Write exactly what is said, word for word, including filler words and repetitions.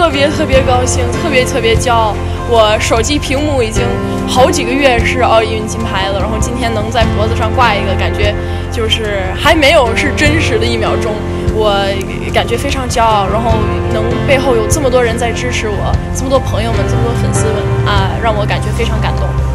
特别特别高兴，特别特别骄傲。我手机屏幕已经好几个月是奥运金牌了，然后今天能在脖子上挂一个，感觉就是还没有是真实的一秒钟，我感觉非常骄傲。然后能背后有这么多人在支持我，这么多朋友们，这么多粉丝们啊，让我感觉非常感动。